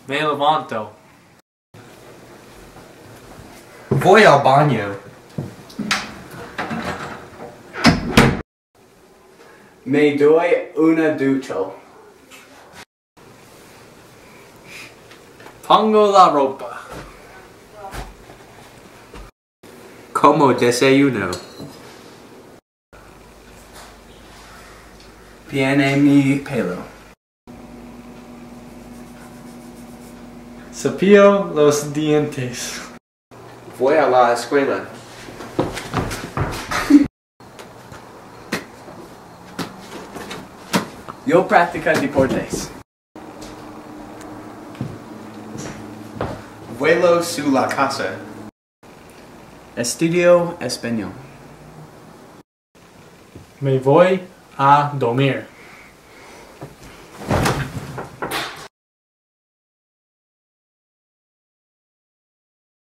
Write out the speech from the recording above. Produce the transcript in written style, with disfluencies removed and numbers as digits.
Me levanto. Voy al baño. Me doy una ducha. Pongo la ropa. Como desayuno. Viene mi pelo. Cepillo los dientes. Voy a la escuela. Yo practico deportes. Vuelo su la casa. Estudio español. Me voy a dormir.